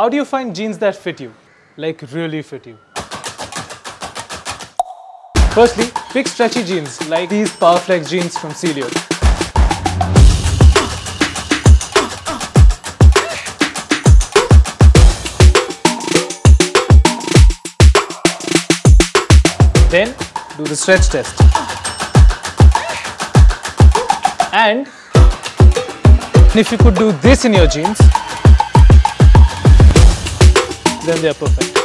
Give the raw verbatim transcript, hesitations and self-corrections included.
How do you find jeans that fit you? Like really fit you? Firstly, pick stretchy jeans like these Powerflex jeans from Celio. Then do the stretch test. And if you could do this in your jeans, then they are perfect.